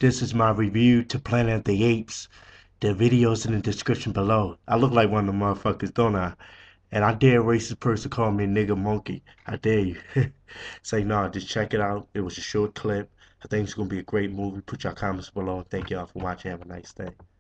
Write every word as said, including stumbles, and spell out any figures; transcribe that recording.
This is my review to Planet of the Apes. The video's in the description below. I look like one of the motherfuckers, don't I? And I dare a racist person call me a nigga monkey. I dare you. Say no, just check it out. It was a short clip. I think it's gonna be a great movie. Put your comments below. Thank y'all for watching. Have a nice day.